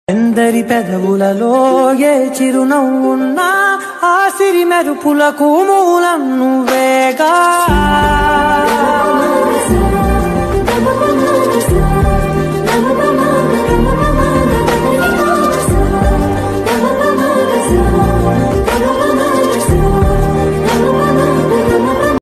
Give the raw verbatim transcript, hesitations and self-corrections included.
ఎందరి పెదవులలో ఏ చిరునవ్వున్నా ఆ సిరి మెరుపులకు మూలం నువ్వేగా.